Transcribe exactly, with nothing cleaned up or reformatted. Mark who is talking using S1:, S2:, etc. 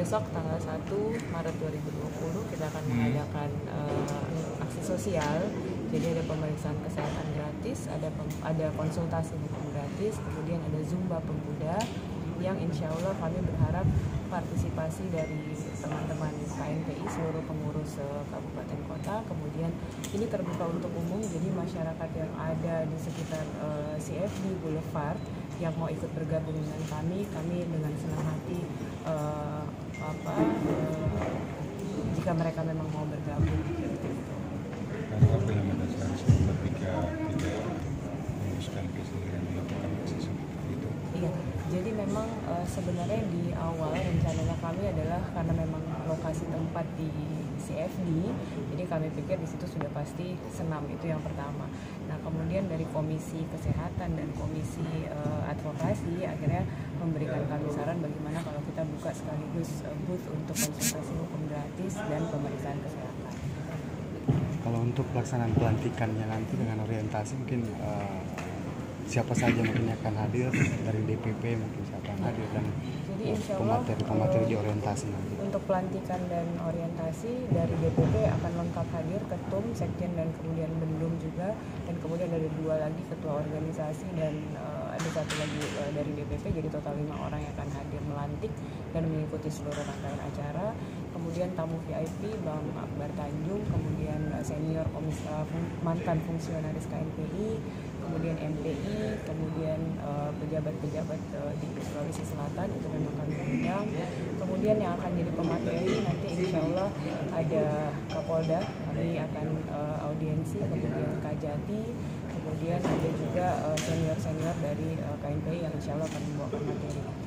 S1: besok tanggal satu Maret dua ribu dua puluh kita akan mengadakan uh, aksi sosial. Jadi ada pemeriksaan kesehatan gratis, ada pem- ada konsultasi hukum gratis, kemudian ada Zumba Pemuda yang insya Allah kami berharap partisipasi dari teman-teman K N P I seluruh pengurus uh, kabupaten kota. Kemudian ini terbuka untuk umum, jadi masyarakat yang ada di sekitar uh, C F D Boulevard yang mau ikut bergabung dengan kami, kami dengan senang hati uh, apa uh, jika mereka memang mau bergabung.
S2: Lalu apa yang mendasari sebab tiga tidak memutuskan kesendirian melakukan aksi seperti itu?
S1: Iya, jadi memang uh, sebenarnya di awal rencananya kami adalah karena memang lokasi tempat di C F D, jadi kami pikir di situ sudah pasti senam, itu yang pertama. Nah kemudian dari Komisi Kesehatan dan Komisi uh, Advokasi akhirnya memberikan kami saran bagaimana kalau kita buka sekaligus uh, booth untuk konsultasi hukum gratis dan pemeriksaan kesehatan.
S3: Kalau untuk pelaksanaan pelantikannya nanti dengan orientasi mungkin uh, siapa saja mungkin akan hadir dari D P P, mungkin siapa yang hadir dan
S1: jadi insya Allah
S3: pemateri-pemateri di orientasi nanti.
S1: Untuk pelantikan dan orientasi dari D P P akan lengkap hadir ketum, sekjen dan kemudian bendum juga, dan kemudian ada dua lagi ketua organisasi dan uh, ada satu lagi uh, dari D P P, jadi total lima orang yang akan hadir melantik dan mengikuti seluruh rangkaian acara. Kemudian tamu V I P Bang Akbar Tanjung, kemudian uh, senior komis, uh, mantan fungsionaris K N P I, kemudian M P I, kemudian uh, pejabat-pejabat uh, di Sulawesi Selatan itu memang kami undang. Kemudian yang akan jadi pemateri nanti insya Allah ada Kapolda, kami akan uh, audiensi, kemudian Kajati, kemudian ada juga uh, senior-senior dari uh, K N P I yang insya Allah akan membawakan materi.